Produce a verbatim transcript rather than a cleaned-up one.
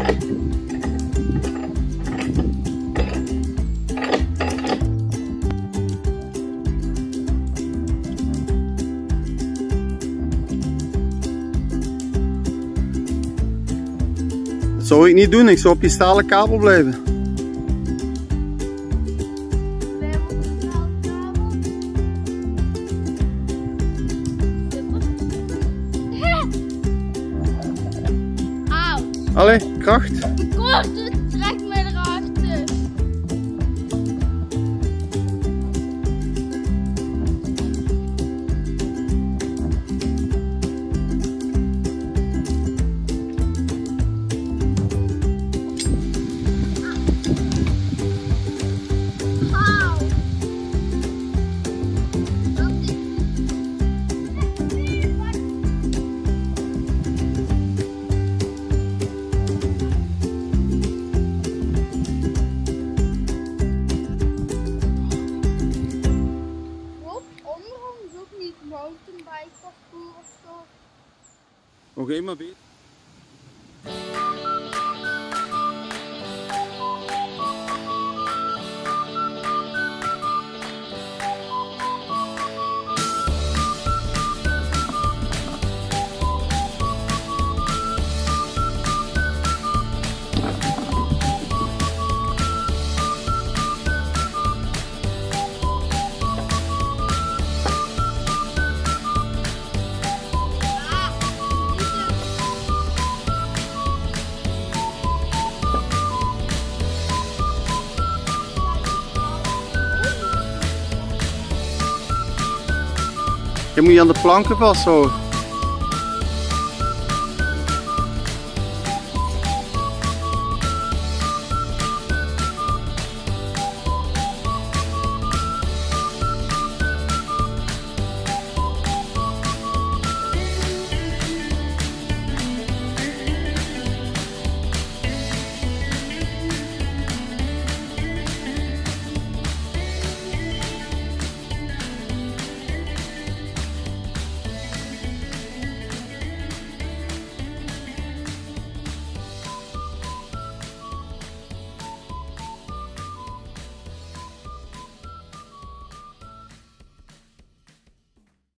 Dat zou ik niet doen, ik zou op je stalen kabel blijven. Allee, kracht. Kort, het trekt mij erachter. Auw. Mountainbike parcours of zo. Nog eenmaal beter. Je moet je aan de planken vasthouden.